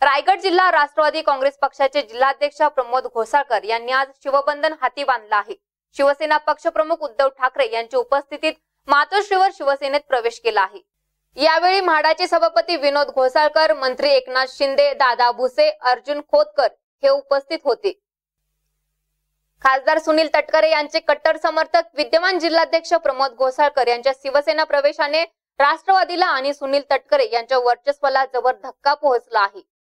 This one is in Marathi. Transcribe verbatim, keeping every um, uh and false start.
रायगड जिल्हा राष्ट्रवादी काँग्रेस पक्षाचे जिल्हाध्यक्ष प्रमोद घोसाळकर यांनी आज शिवबंधन हाती बांधला आहे। शिवसेना पक्षप्रमुख उद्धव ठाकरे यांच्या उपस्थितीत मातोश्रीवर शिवसेनेत प्रवेश केला आहे। यावेळी म्हाडाचे सभापती विनोद घोसाळकर, मंत्री एकनाथ शिंदे, दादा भुसे, अर्जुन खोतकर हे उपस्थित होते। खासदार सुनील तटकरे यांचे कट्टर समर्थक विद्यमान जिल्हाध्यक्ष प्रमोद घोसाळकर यांच्या शिवसेना प्रवेशाने राष्ट्रवादीला आणि सुनील तटकरे यांच्या वर्चस्वाला जबर धक्का पोहोचला आहे।